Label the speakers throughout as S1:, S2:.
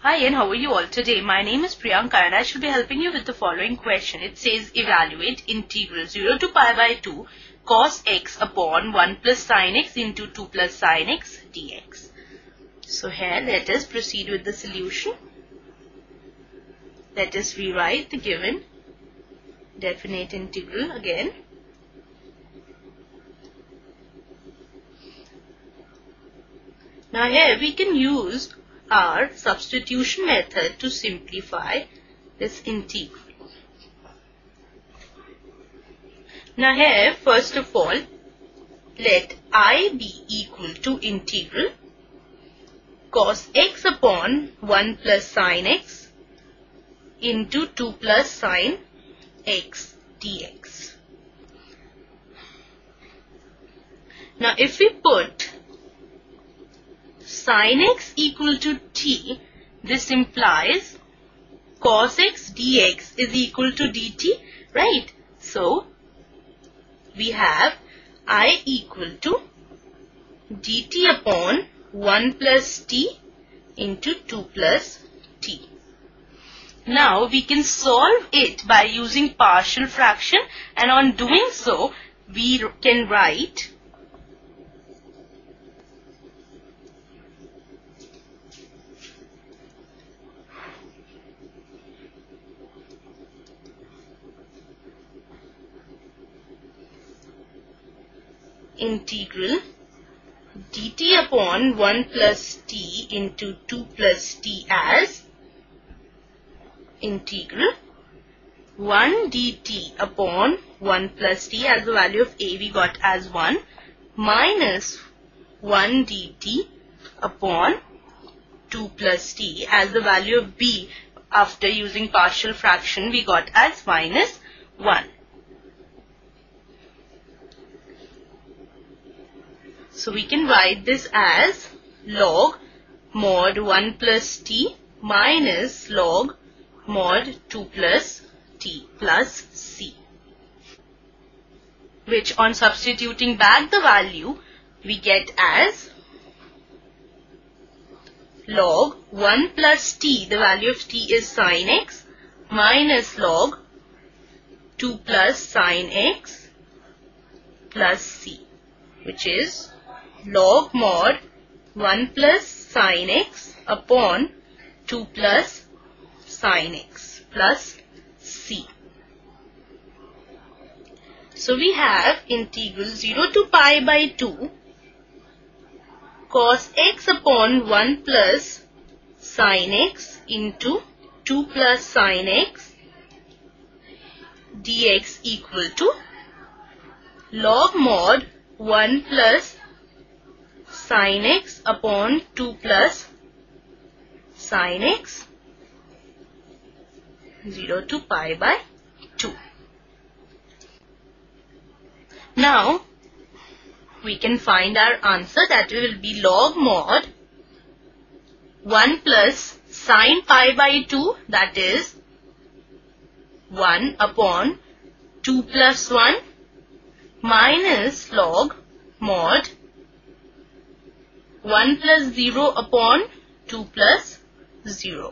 S1: Hi and how are you all today? My name is Priyanka and I shall be helping you with the following question. It says evaluate integral 0 to pi by 2 cos x upon 1 plus sin x into 2 plus sin x dx. So here let us proceed with the solution. Let us rewrite the given definite integral again. Now here we can use our substitution method to simplify this integral. Now here first of all let I be equal to integral cos x upon 1 plus sin x into 2 plus sin x dx. Now if we put sin x equal to t, this implies cos x dx is equal to dt, right? So we have I equal to dt upon 1 plus t into 2 plus t. Now we can solve it by using partial fraction, and on doing so we can write integral dt upon 1 plus t into 2 plus t as integral 1 dt upon 1 plus t, as the value of a we got as 1, minus 1 dt upon 2 plus t, as the value of b after using partial fraction we got as minus 1. So we can write this as log mod 1 plus t minus log mod 2 plus t plus c, which on substituting back the value we get as log 1 plus t, the value of t is sin x, minus log 2 plus sin x plus c, which is log mod 1 plus sin x upon 2 plus sin x plus c. So we have integral 0 to pi by 2 cos x upon 1 plus sin x into 2 plus sin x dx equal to log mod 1 plus sin x upon 2 plus sin x 0 to pi by 2. Now we can find our answer, that will be log mod 1 plus sin pi by 2, that is 1 upon 2 plus 1, minus log mod 1 plus 0 upon 2 plus 0.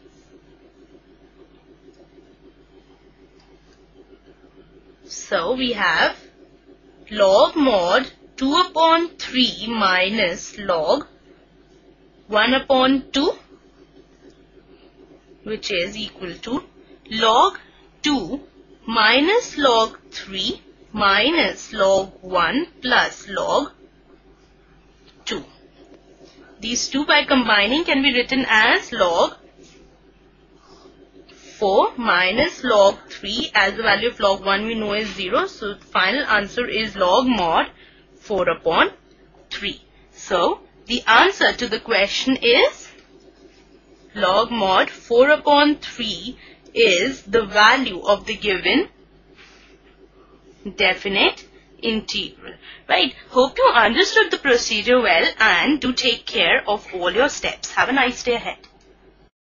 S1: So we have log mod 2 upon 3 minus log 1 upon 2, which is equal to log 2 minus log 3 minus log 1 plus log 2. These two by combining can be written as log 4 minus log 3, as the value of log 1 we know is 0. So the final answer is log mod 4 upon 3. So the answer to the question is log mod 4 upon 3 is the value of the given definite integral. Right. Hope you understood the procedure well, and do take care of all your steps. Have a nice day ahead.